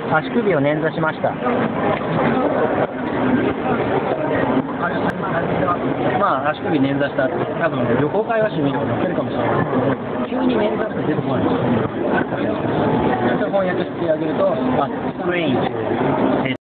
足首を捻挫しました。まあ足首捻挫したって多分旅行会話誌見ると載ってるかもしれないけど、急に捻挫って出てこないんですよ。翻訳してあげると、ストレイン